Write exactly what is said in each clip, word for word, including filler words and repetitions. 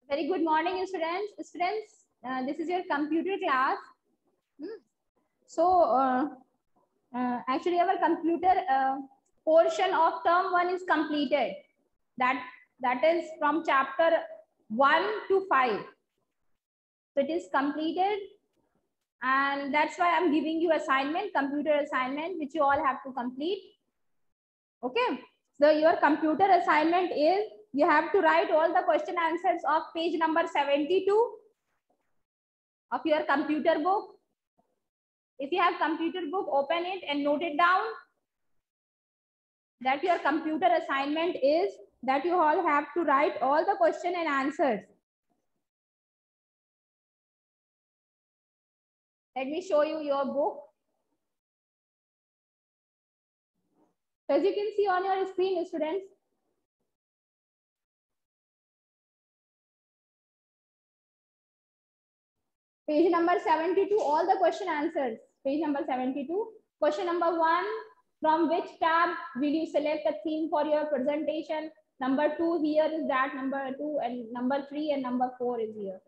Very good morning, students. Students, uh, this is your computer class. Hmm. So, uh, uh, actually, our computer uh, portion of term one is completed. That that is from chapter one to five. So it is completed, and that's why I'm giving you assignment, computer assignment, which you all have to complete. Okay. So your computer assignment is you have to write all the question answers of page number seventy-two of your computer book. If you have computer book, open it and note it down that your computer assignment is that you all have to write all the question and answers. Let me show you your book. So as you can see on your screen, students, page number seventy-two, all the question answers. Page number seventy-two. Question number one, from which tab will you select a theme for your presentation? Number two, here is that number two, and number three and number four is here.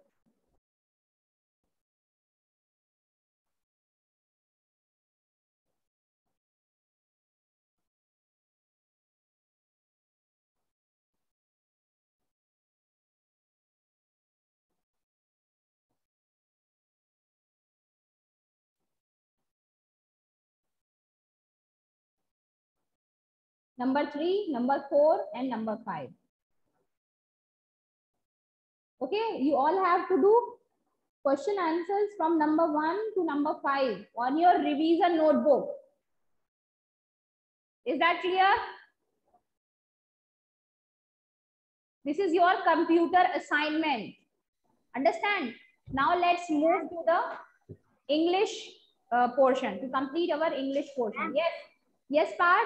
Number three, number four, and number five. Okay, you all have to do question answers from number one to number five on your revision notebook. Is that clear? This is your computer assignment. Understand? Now let's move to the English uh, portion to complete our English portion. Yes. Yes, Parth?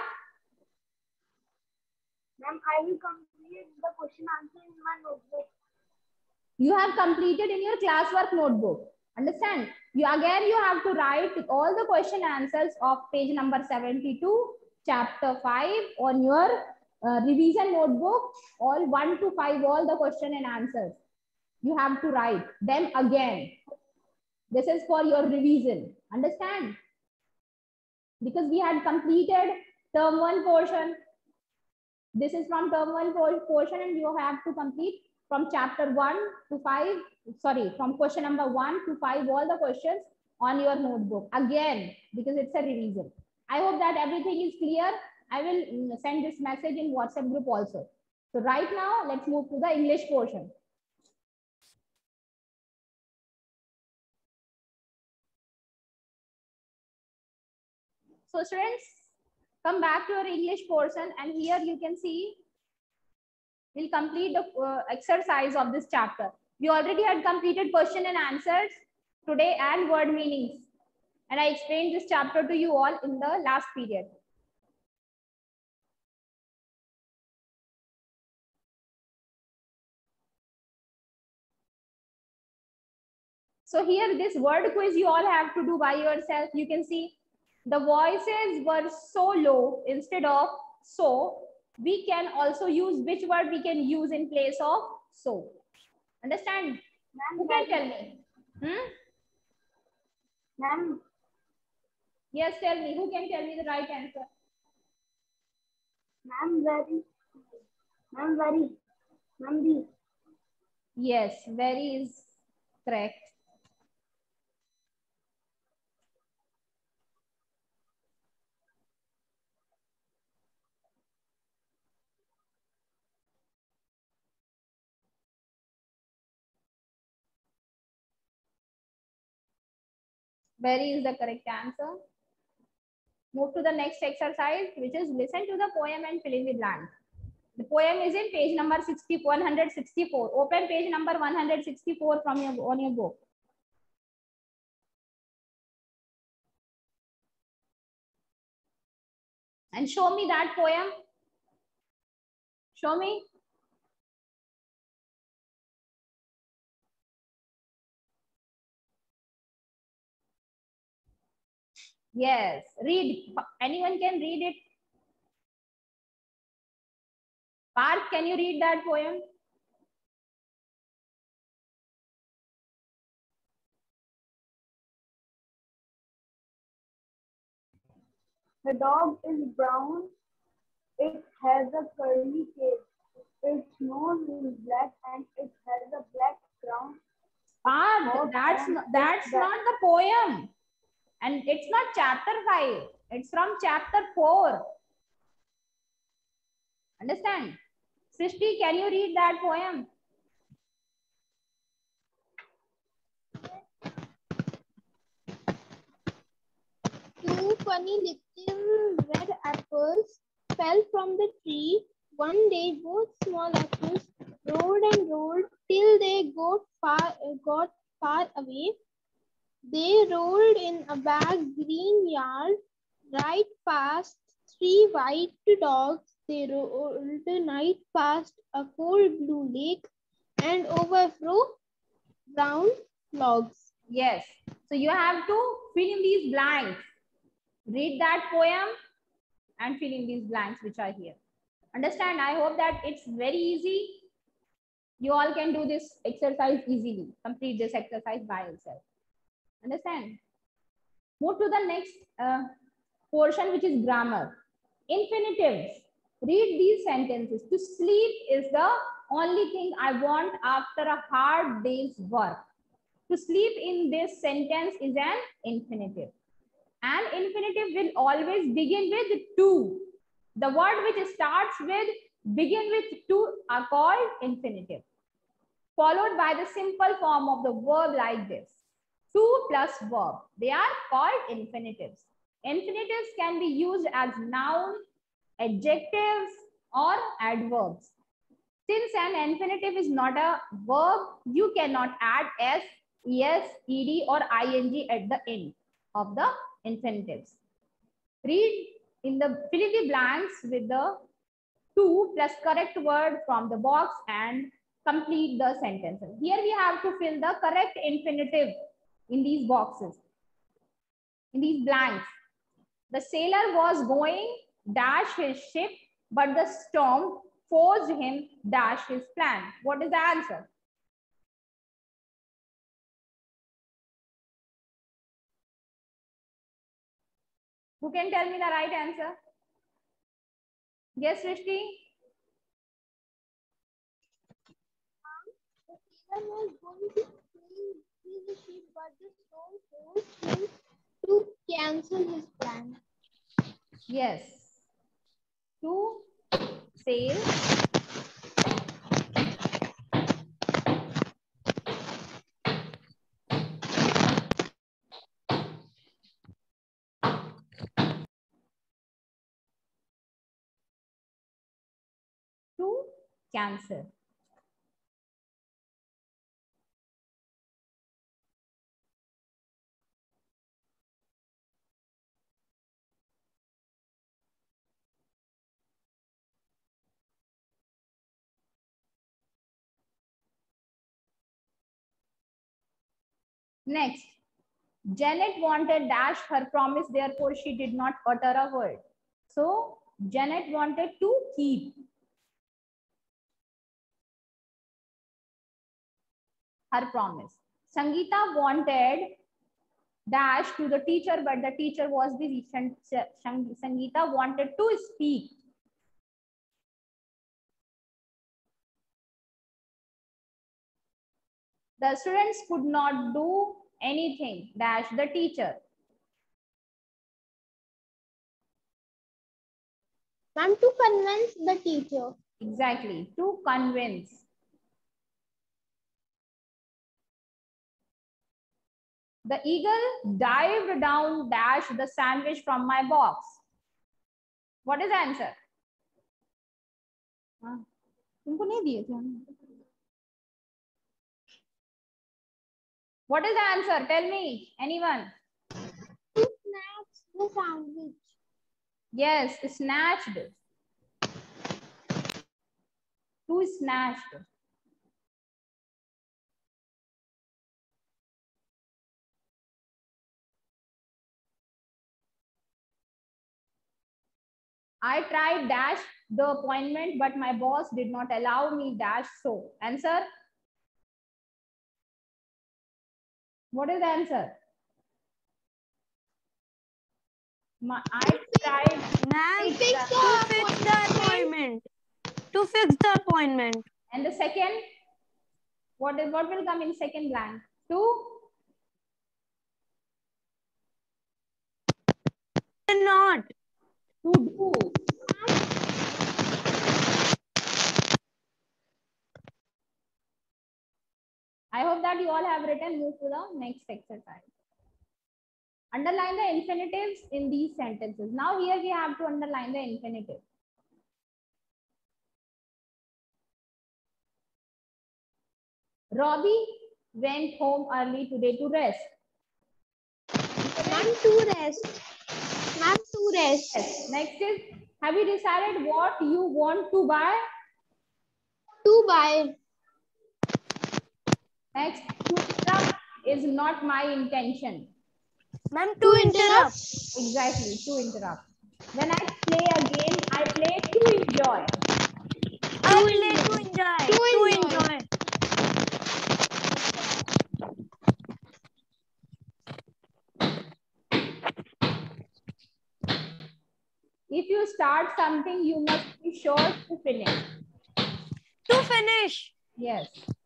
Ma'am, I will complete the question answer in my notebook. You have completed in your classwork notebook. Understand? You again you have to write all the question answers of page number seventy-two, chapter five on your uh, revision notebook, all one to five, all the question and answers. You have to write them again. This is for your revision. Understand? Because we had completed term one portion. This is from term one portion, and you have to complete from chapter one to five, sorry, from question number one to five, all the questions on your notebook again, because it's a revision. I hope that everything is clear. I will send this message in WhatsApp group also. So right now, let's move to the English portion. So students, come back to your English portion, and here you can see we'll complete the uh, exercise of this chapter. We already had completed question and answers today and word meanings. And I explained this chapter to you all in the last period. So here this word quiz you all have to do by yourself. You can see the voices were so low instead of so. We can also use which word we can use in place of so. Understand? Who can tell me? Hmm? Ma'am. Yes, tell me. Who can tell me the right answer? Ma'am, very. Ma'am, very. Ma'am, B. Yes, very is correct. Very is the correct answer. Move to the next exercise, which is listen to the poem and fill in the blank. The poem is in page number sixty, one hundred sixty-four. Open page number one hundred sixty-four from your on your book. And show me that poem. Show me. Yes, read. Anyone can read it. Parth, can you read that poem? The dog is brown. It has a curly tail. Its nose is black and it has a black crown. Ah, that's not, that's not the poem. And it's not chapter five. It's from chapter four. Understand? Srishti, can you read that poem? Two funny little red apples fell from the tree. One day, both small apples rolled and rolled till they got far, got far away. They rolled in a big green yard, right past three white dogs. They rolled right past a cold blue lake and overthrew brown logs. Yes. So you have to fill in these blanks. Read that poem and fill in these blanks which are here. Understand? I hope that it's very easy. You all can do this exercise easily. Complete this exercise by yourself. Understand? Move to the next uh, portion, which is grammar. Infinitives. Read these sentences. To sleep is the only thing I want after a hard day's work. To sleep in this sentence is an infinitive. An infinitive will always begin with to. The word which starts with, begin with to are called infinitive. Followed by the simple form of the verb like this. To plus verb. They are called infinitives. Infinitives can be used as noun, adjectives, or adverbs. Since an infinitive is not a verb, you cannot add s, es, ed, or ing at the end of the infinitives. Read in the fill in the blanks with the to plus correct word from the box and complete the sentences. Here we have to fill the correct infinitive in these boxes, in these blanks. The sailor was going dash his ship, but the storm forced him dash his plan. What is the answer? Who can tell me the right answer? Yes, Srishti? The sailor was going to sail the ship, but the storm forced him to cancel his plan. Yes. To sail. To cancel. Next, Janet wanted dash her promise, therefore she did not utter a word. So Janet wanted to keep her promise. Sangeeta wanted dash to the teacher, but the teacher was busy. Sangeeta wanted to speak. The students could not do anything dash the teacher. Ma'am, to convince the teacher. Exactly, to convince. The eagle dived down dash the sandwich from my box. What is the answer? तुमको नहीं दिए थे हम. What is the answer? Tell me, anyone. To snatch the sandwich. Yes, snatched. To snatched. I tried dash the appointment, but my boss did not allow me dash so. Answer? What is the answer? My, I Right. Ma'am, Fix to the fix the appointment. To fix the appointment. And the second, what is what will come in second blank? To Not. to do. I hope that you all have written. Move to the next exercise. Underline the infinitives in these sentences. Now here we have to underline the infinitive. Robbie went home early today to rest. Ma'am, to rest. Ma'am, to rest. Yes. Next is, have you decided what you want to buy? To buy. Next, to interrupt is not my intention. Ma'am, to, To interrupt. interrupt. Exactly, to interrupt. When I play a game, I play to enjoy. I play to enjoy. To To enjoy. enjoy. If you start something, you must be sure to finish. To finish. Yes.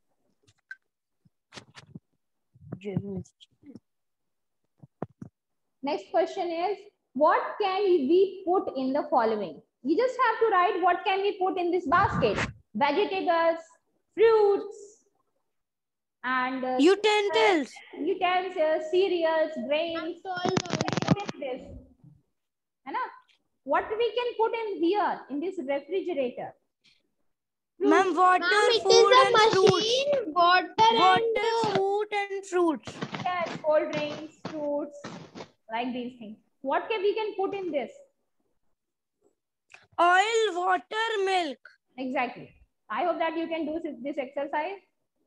Next question is, what can we put in the following? You just have to write what can we put in this basket. Vegetables, fruits, and uh, Utensils. utensils, cereals, grains. Toys. This. What we can put in here in this refrigerator? Ma'am, water, Ma'am, it food, is a and fruits. machine. Water, Water, and food, and fruits. Yes, cold drinks, fruits, like these things. What can we can put in this? Oil, water, milk. Exactly. I hope that you can do this exercise.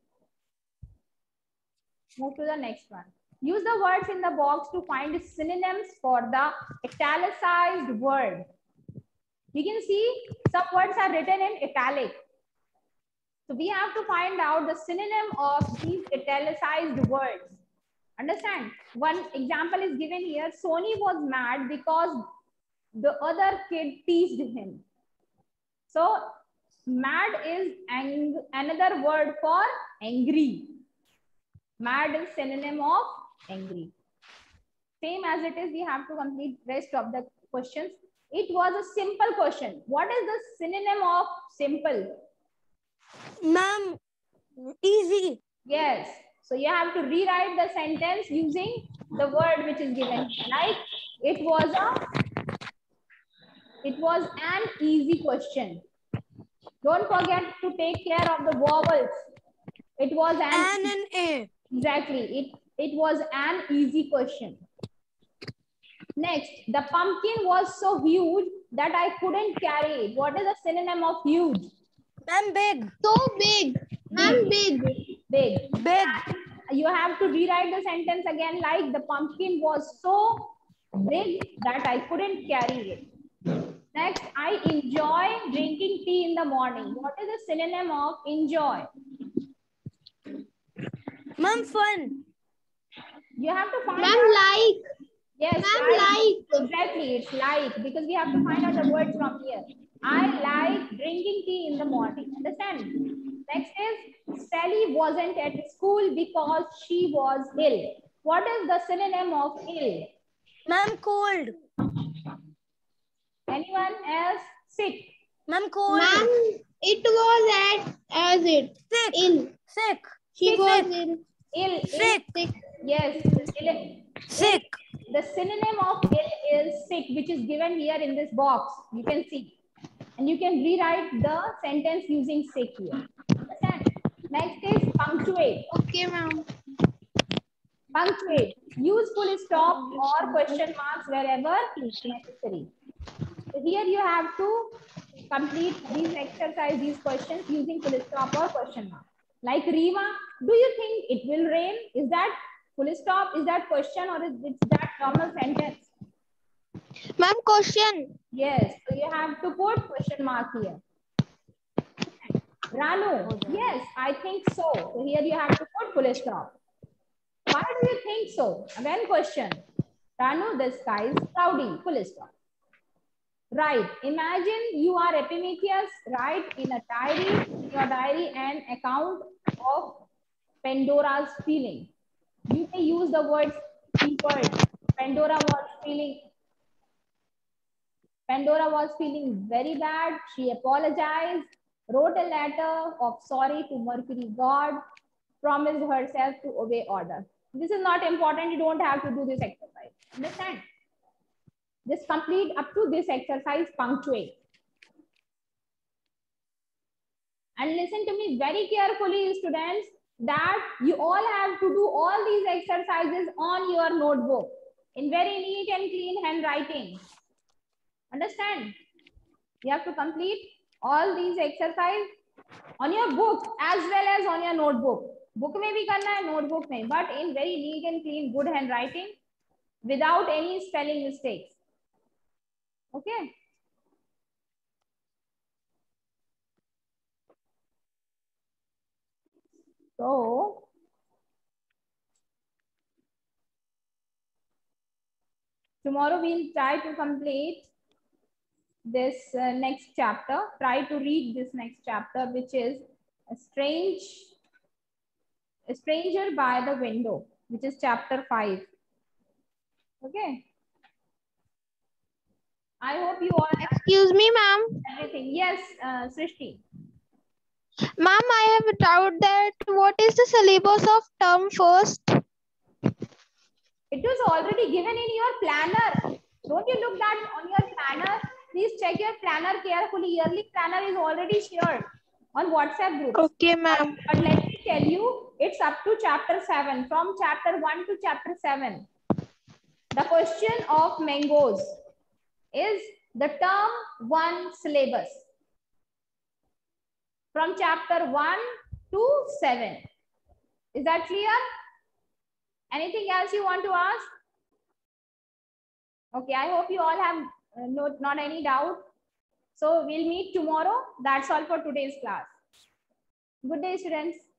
Move to the next one. Use the words in the box to find synonyms for the italicized word. You can see some words are written in italic. So we have to find out the synonym of these italicized words. Understand? One example is given here. Sony was mad because the other kid teased him. So mad is ang another word for angry. Mad is synonym of angry. Same as it is, we have to complete rest of the questions. It was a simple question. What is the synonym of simple? Ma'am, easy. Yes. So you have to rewrite the sentence using the word which is given. Like it was a, it was an easy question. Don't forget to take care of the vowels. It was an, An and a. Exactly. It, it was an easy question. Next, the pumpkin was so huge that I couldn't carry it. What is the synonym of huge? Ma'am, big. so big. Ma'am, big. Big. Big. You have to rewrite the sentence again like the pumpkin was so big that I couldn't carry it. Next, I enjoy drinking tea in the morning. What is the synonym of enjoy? Ma'am, fun. You have to find Ma'am, out. like. Yes, Ma'am, like. like. Exactly, it's like, because we have to find out the words from here. I like drinking tea in the morning. Understand? Next is, Sally wasn't at school because she was ill. What is the synonym of ill? Ma'am, cold. Anyone else? Sick. Ma'am, cold. Ma'am, it was at as it. Sick. Ill. Sick. She Sick. was Sick. ill. Ill. Sick. Ill. Yes. Ill. Sick. The synonym of ill is sick, which is given here in this box. You can see. And you can rewrite the sentence using sick here. Understand? Next is punctuate. Okay, ma'am. Punctuate. Use full stop or question marks wherever necessary. So here you have to complete these exercises, these questions using full stop or question mark. Like Rima, do you think it will rain? Is that full stop? Is that question or is it that normal sentence? Ma'am, question. Yes. So you have to put question mark here. Ranu, yes, I think so. So here you have to put full stop. Why do you think so? Again question. Ranu, the sky is cloudy. Full stop. Right. Imagine you are Epimetheus, write in a diary, in your diary, an account of Pandora's feeling. You may use the words, keyword. Pandora was feeling, Pandora was feeling very bad. She apologized, wrote a letter of sorry to Mercury god, promised herself to obey order. This is not important. You don't have to do this exercise. Understand? Just complete up to this exercise, punctuate. And listen to me very carefully, students, that you all have to do all these exercises on your notebook in very neat and clean handwriting. Understand? You have to complete all these exercises on your book as well as on your notebook. Book में भी करना है, notebook में, but in very neat and clean, good handwriting, without any spelling mistakes. Okay. So, tomorrow we'll try to complete this uh, next chapter. Try to read this next chapter, which is a strange, a stranger by the window, which is chapter five. Okay. I hope you all. Excuse me, ma'am. Everything. Yes, uh, Srishti. Ma'am, I have a doubt that what is the syllabus of term first? It was already given in your planner. Don't you look that on your planner? Please check your planner carefully. Yearly planner is already shared on WhatsApp group. Okay, ma'am. But, but let me tell you, it's up to chapter seven. From chapter one to chapter seven. The question of mangoes is the term one syllabus. From chapter one to seven. Is that clear? Anything else you want to ask? Okay, I hope you all have uh, no, not any doubt. So we'll meet tomorrow. That's all for today's class. Good day, students.